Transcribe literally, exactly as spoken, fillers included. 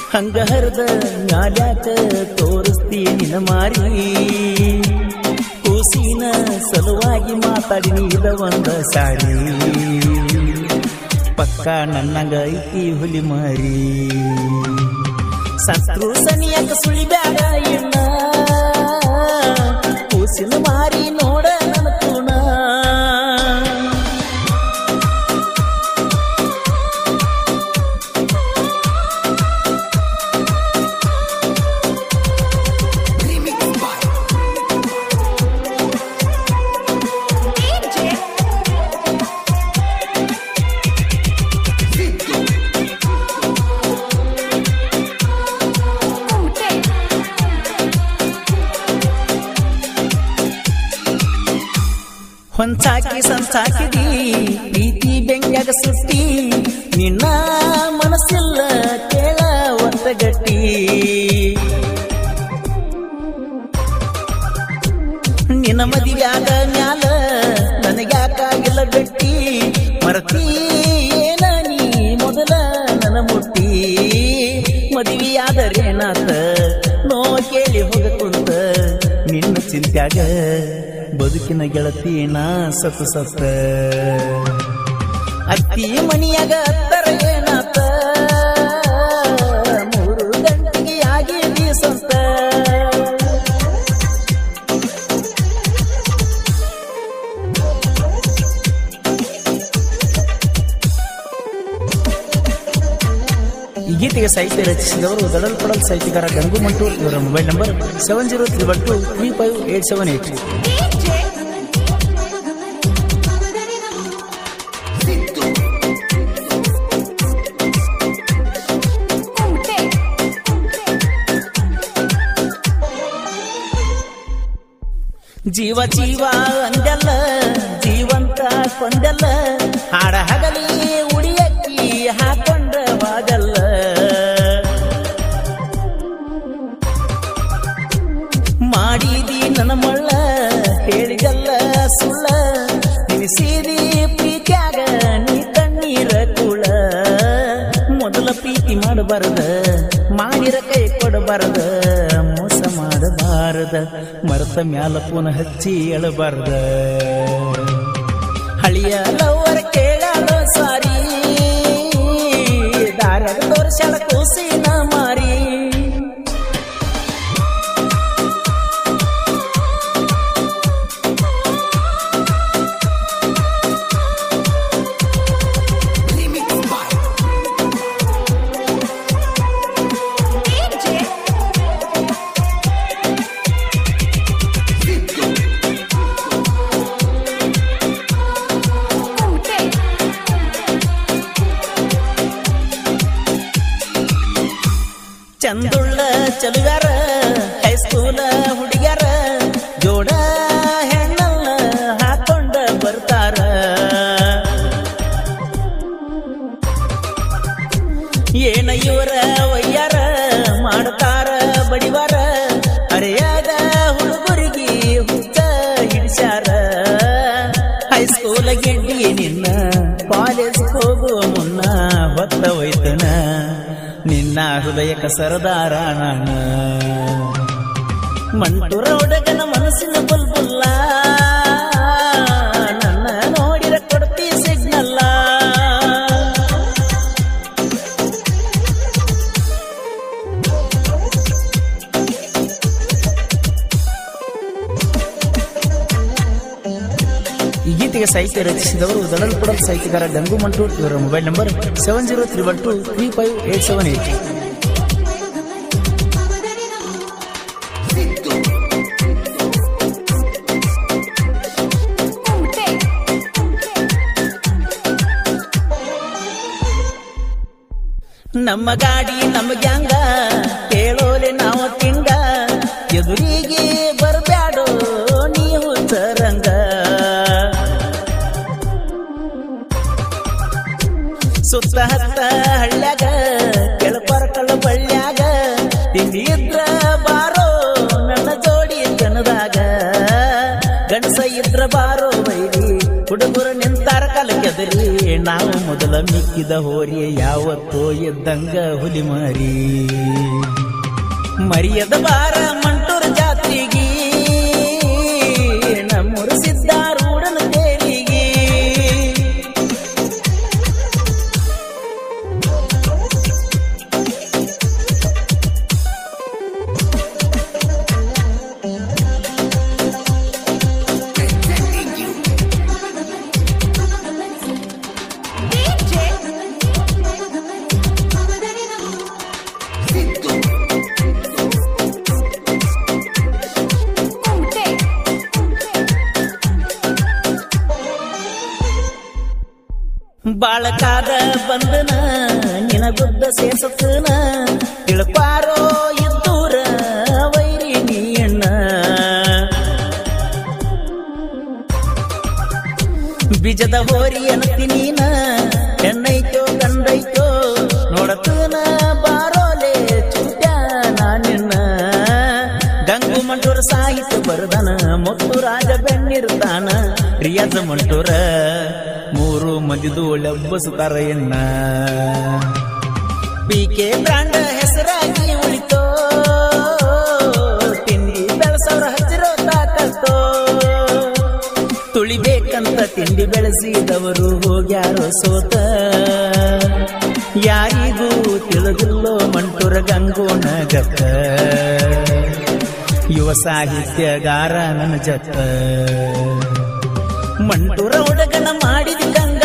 ಹಂಗ ಹರಿದ ಮ್ಯಾಲ್ಯಾಕ ತೋರಿಸ್ತಿ ನಿನ ಮಾರಿ ಕೂಸಿನ ಸಲುವಾಗಿ ಮಾತಾಡಿ ನೀದ ಒಂದ ಸಾರಿ ಪಕ್ಕ ನನ್ನಂಗ ಐತಿ ಹುಲಿ ಮಾರಿ ಸತ್ರು ಸನಿಯಕ ಸುಳಿ ಬ್ಯಾಡ ಎಣ್ಣ ಕೂಸಿನ ಮಾರಿ ನೋಡ ನನ್ನ ತೂಣ ಹೊಂಚಾಕಿ ಸಂಚಾಕಿದಿ ಪ್ರೀತಿ ಬೆಂಗ್ಯಾಗ ಸುಟ್ಟಿ ನಿನ್ನ ಮನಸ್ಸಿಲ್ಲ ಕೇಳ ಒತ್ತಗಟ್ಟಿ ನಿನ್ನ ಮದಿವ್ಯಾಗ ಮ್ಯಾಲ ನನಗ್ಯಾಕಾಗಿಲ್ಲ ಗಟ್ಟಿ ಮರತಿ ಏನ ನೀ ಮೊದಲ ನನ್ನ ಮುಟ್ಟಿ ಮದುವೆಯಾದರೇನಾತ ನೋ ಕೇಳಿ ಹೋಗ ಕುಂತ ನಿನ್ನ ಚಿಂತ್ಯಾಗ ಬದುಕಿನ ಗೆಳತಿ ನಾ ಸತ ಸತ್ತ ಅತ್ತಿ ಮನಿಯಾಗ ಹತ್ತರ ಏನಾತ ಮೂರು ಗಂಟೆಗೆ ಆಗಿ ಸಂತ ಈ ಗೀತೆಗೆ ಸಾಹಿತ್ಯ ರಚಿಸಿದವರು ದಡಲ್ ಪಡಲ್ ಸಾಹಿತ್ಯಕಾರ ಗಂಗು ಮಂಟೂರ್. ಇವರ mobile number seven zero triple two three five eight seven eight. ಜೀವ ಜೀವ ಅಂದೆಲ್ಲ ಜೀವಂತ ಕೊಂದೆಲ್ಲ ಹಾಡ ಹಗಲಿ ಉಡಿಯಕ್ಕಿ ಹಾಕೊಂಡ ವಾದಲ್ಲ ಮಾಡಿದಿ ನನ್ನ ಮಳ್ಳ ಹೇಳಿದಲ್ಲ ಸುಳ್ಳ ನಿನಿಸಿದಿ ಪ್ರೀತ್ಯಾಗ ನೀ ಕಣ್ಣೀರ ಕುಳ ಮೊದಲ ಪ್ರೀತಿ ಮಾಡಬಾರದ ಮಾಡಿರ ಕೈ ಕೊಡಬಾರದ ಮೋಸ ಮಾಡಬಾರದ ಮರತ ಮ್ಯಾಲ ಪುನಃ ಹಚ್ಚಿ ಎಳಬಾರ್ದ ಹಳಿಯ ಲವರ ಕೇಳಾಳೋ ಸಾರಿ ದಾರ ತೋರ್ಸಾಳ ಕೂಸಿನ ಮಾರಿ ಚಂದುಳ್ಳ ಚಲುಗಾರ ಹೈಸ್ಕೂಲ ಹುಡುಗ್ಯಾರ ಜೋಡ ಹೆಣ್ಣಲ್ಲ ಹಾಕೊಂಡ ಬರ್ತಾರ ಏನ ಇವರ ವಯ್ಯಾರ ಮಾಡ್ತಾರ ಬಡಿವಾರ ಅರೆಯಾದ ಹುಡುಗರಿಗೆ ಹುಚ್ಚ ಹಿಡಿಸ್ಯಾರ ಹೈಸ್ಕೂಲ ಗೆಡ್ಡಿ ನಿನ್ನ ಕಾಲೇಜ್ ಹೋಗುವ ಮುನ್ನ ಹೊತ್ತ ಹೋಯ್ತನ ನಿನ್ನ ಹೃದಯಕ ಸರದಾರ ನಾನು ಮಂಟುರ ಹುಡುಗನ ಮನಸ್ಸಿನ ಬುಲ್ಬುಲ್ಲ ನನ್ನ ನೋಡಿರ ಕೊಡ್ತಿ ಸಿಗ್ನಲ್ಲ ಈ ಗೀತೆಗೆ ಸಾಹಿತ್ಯ ರಚಿಸಿದವರು ದಡಲ್ ಪಡಲ್ ಸಾಹಿತ್ಯಕಾರ ಗಂಗು ಮಂಟೂರ್. ಇವರ mobile number seven zero triple two three five eight seven eight. ನಮ್ಮ ಗಾಡಿ ನಮ್ಮ ಗ್ಯಾಂಗ ಕೇಳೋಲೆ ನಾವು ತಿಂಗ ಎದುರಿಗೆ ಬರ್ಬ್ಯಾಡೋ ನೀವು ಚರಂಗ ಸುತ್ತ ಹತ್ತ ಹಳ್ಳ್ಯಾಗ ಕೆಳಪರ್ಕಳ ಬಳ್ಳ್ಯಾಗ ತಿಂಡಿ ಇದ್ರ ಬಾರೋ ನನ್ನ ಜೋಡಿ ಜನದಾಗ ಗಣಸ ಇದ್ರ ಬಾರೋ ಬೈರಿ ಹುಡುಗರು ನಿಂತಾರ ಕಲ ಕೆದರಿ ನಾವು ಮೊದಲ ಮಿಕ್ಕಿದ ಹೋರಿ ಯಾವತ್ತೋ ಎದ್ದಂಗ ಹುಲಿ ಮರಿ ಮರಿಯದ ಬಾರ ಮಂಟೂರ ಜಾತ್ರೆಗೆ ನಮ್ಮೂರು ಸಿದ್ದಾರೂಢನ ತೇರಿಗೆ ಬಾಳಕಾದ ಬಂದನ ನಿನಗುದ್ದ ಸೇಸತನ ತಿಳ್ಪಾರೋ ಇದ್ದೂರ ವೈರಿ ನೀಣ್ಣ ಬೀಜದ ಹೋರಿ ಅನತಿ ನೀನ ಹೆಣ್ಣೈತೋ ಗಂಡೈತೋ ನೋಡತನ ಬಾರೋಲೆ ಚುಟ್ಟ ನಾನಿನ್ನ ಗಂಗು ಮಂಟೂರ ಸಾಹಿತ್ಯ ಬರದನ ಮುತ್ತು ರಾಜ ಬೆನ್ನಿರ್ತಾನ ರಿಯಾಜ ಮಂಟೂರ ಮೂರು ಮಂದಿದು ಒಬ್ಬಸುತ್ತಾರ ಎನ್ನ ಪಿಕೆ ಬ್ರಾಂಡ ಹೆಸರಾಗಿ ಉಳಿತೋ ತಿಂಡಿ ಬೆಳೆಸವ್ರ ಹಚ್ಚಿರೋ ತಾಕತ್ತೋ ತುಳಿಬೇಕಂತ ತಿಂಡಿ ಬೆಳೆಸಿದವರು ಹೋಗ್ಯಾರೋ ಸೋತ ಯಾರಿಗೂ ತಿಳಿದಿಲ್ಲೋ ಮಂಟೂರ ಗಂಗೋನ ಗತ್ತ ಯುವ ಸಾಹಿತ್ಯಗಾರ ನನ್ನ ಜತ್ತ ಮಂಟೂರ ಹುಡುಗನ ಮಾಡಿದ ಗಂಗ